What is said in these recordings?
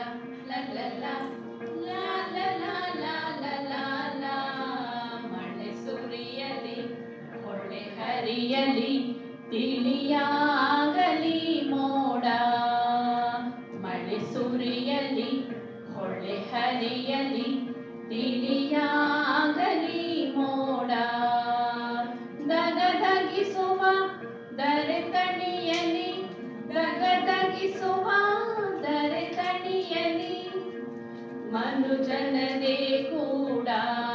la la la la la la la la la la ಮಳೆ ಸುರಿಯಲಿ ಹೊಳೆ ಹರಿಯಲಿ ತಿಳಿಯಾಗಲಿ ಮೋಡ ಮಳೆ ಸುರಿಯಲಿ ಹೊಳೆ ಹರಿಯಲಿ ತಿಳಿಯಾಗಲಿ ಮೋಡ ದಗದಗಿಸುವ ದರೆ ತಣಿಯಲಿ ದಗದಗಿಸುವ ದರೆ ತಣಿಯಲಿ ಮನುಜನದೇ ಕೂಡ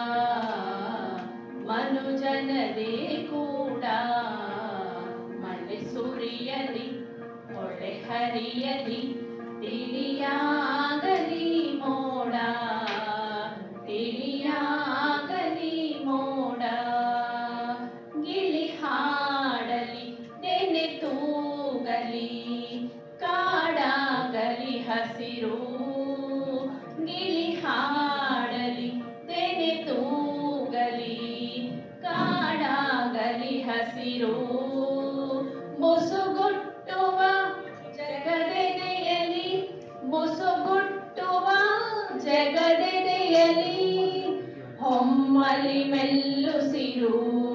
ಮನುಜನದೇ ಕೂಡ ಮಳೆ ಸುರಿಯಲಿ ಹೊಳೆ ಹರಿಯಲಿ ತಿಳಿಯಾಗಲಿ ಮೋಡ ತಿಳಿಯಾಗಲಿ ಮೋಡ ಗಿಳಿ ಹಾಡಲಿ ತೆನೆ ತೂಗಲಿ ಕಾಡಾಗಲಿ ಹಸಿರು ಗಿಳಿ ಹಾಡಲಿ ತೆನೆ ತೂಗಲಿ ಕಾಡಾಗಲಿ ಹಸಿರು ಮುಸುಗುಟ್ಟುವ ಜಗದೆದೆಯಲಿ ಮುಸುಗುಟ್ಟುವ ಜಗದೆದೆಯಲಿ ಹೊಮ್ಮಲಿ ಮೆಲ್ಲುಸಿರು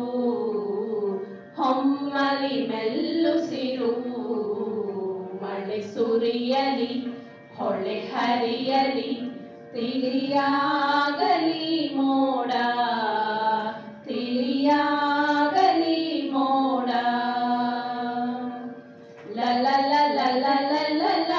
ಹೊಮ್ಮಲಿ ಮೆಲ್ಲುಸಿರು ಮಳೆ ಸುರಿಯಲಿ ಹೊಳೆ ಹರಿಯಲಿ ತಿಳಿಯಾಗಲಿ ಮೋಡ ತಿಳಿಯಾಗಲಿ ಮೋಡ ಲ ಲ ಲ ಲ ಲ ಲ ಲ ಲ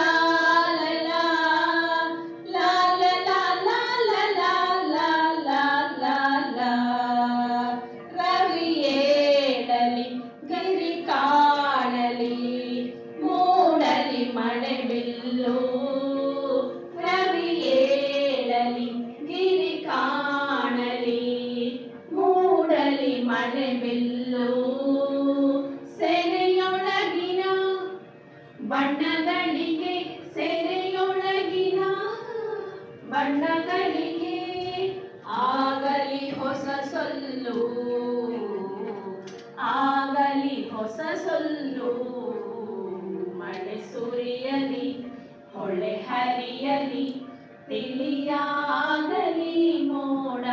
ಮಳೆ ಬಿಲ್ಲು ರವಿ ಏಳಲಿ ಗಿರಿ ಕಾಣಲಿ ಮೂಡಲಿ ಮಳೆ ಬಿಲ್ಲು ಸೆರೆಯೊಳಗಿನ ಬಣ್ಣಗಳಿಗೆ ಸೆರೆಯೊಳಗಿನ ಬಣ್ಣಗಳಿಗೆ ಆಗಲಿ ಹೊಸ ಸೊಲ್ಲು ಆಗಲಿ ಹೊಸ ಸೊಲ್ಲು ಮಳೆ ಸುರಿಯಲಿ ಹೊಳೆ ಹರಿಯಲಿ ತಿಳಿಯಾಗಲಿ ಮೋಡ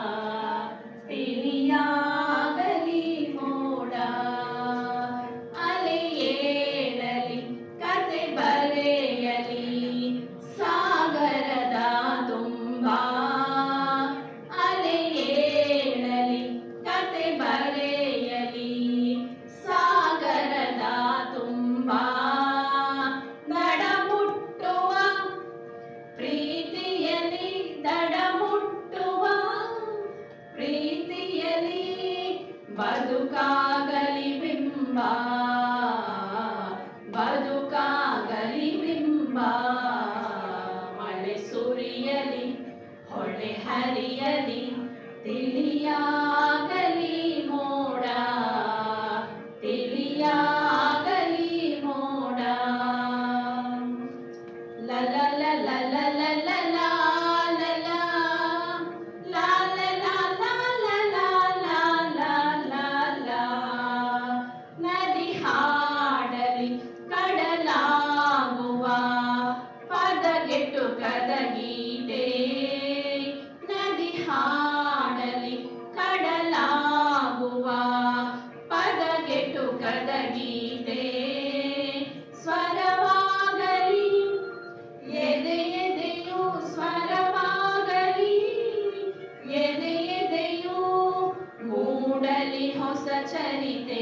ತಿಳಿಯಾಗಲಿ ಮೋಡ ಅಲೆ ಏಳಲಿ ಕತೆ ಬರೆಯಲಿ ಸಾಗರದ ತುಂಬ ಅಲೆ ಏಳಲಿ ಕತೆ ಬರೆಯಲಿ ಸಾಗರದ ತುಂಬ ದಡಮುಟ್ಟುವ ಪ್ರೀತಿಯಲಿ ದಡಮುಟ್ಟುವ ಪ್ರೀತಿಯಲಿ ಬದುಕಾಗಲಿ ಬಿಂಬ ಬದುಕಾಗಲಿ ಬಿಂಬ ಮಳೆ ಸುರಿಯಲಿ ಹೊಳೆ ಹರಿಯಲಿ ತಿಳಿಯಾಗಲಿ ಮೋಡ ತಿಳಿಯಾಗಲಿ ಮೋಡ ಲ ಲ ಲ ಲ ಲ ಲ ಲ ಲ ಲ ಲ ನದಿ ಹಾಡಲಿ ಕಡಲಾಗುವ ಪದಗೆಟ್ಟು ಕದಗೀತೆ ನದಿ ಹಾಡಲಿ ಕಡಲಾಗುವ ಪದಗೆಟ್ಟು ಕದಗೀತೆ ಸ್ವರವಾಗಲಿ ಎದೆ ಎದೆಯು ಸ್ವರವಾಗಲಿ ಎದೆ ಎದೆಯು ಮೂಡಲಿ ಹೊಸ ಚರಿತೆ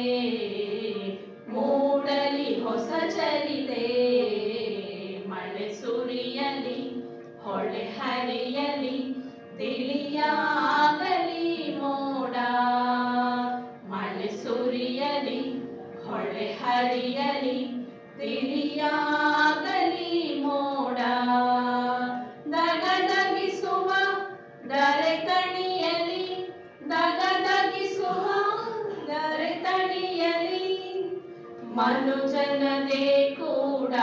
ಮೂಡಲಿ ಹೊಸ ಚರಿತೆ ಮಳೆ ಸುರಿಯಲಿ ಹೊಳೆ ಹರಿಯಲಿ ತಿಳಿಯಾಗಲಿ ಮೋಡ ಮಳೆ ಸುರಿಯಲಿ ಹೊಳೆ ಹರಿಯಲಿ ತಿಳಿಯಾಗಲಿ ಮೋಡ ದಗದಗಿಸುವ ದರೆ ತಣಿಯಲಿ ದಗದಗಿಸುವ ದರೆ ತಣಿಯಲಿ ಮನುಜನದೇ ಕೂಡ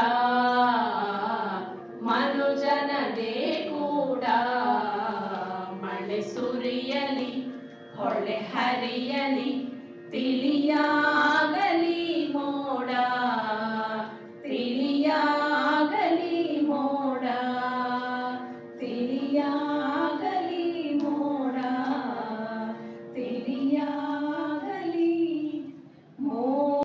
ಮನುಜನದೇ ಕೂಡ ಮಳೆ ಸುರಿಯಲಿ ಹೊಳೆ ಹರಿಯಲಿ ತಿಳಿಯಾಗಲಿ ಮೋಡ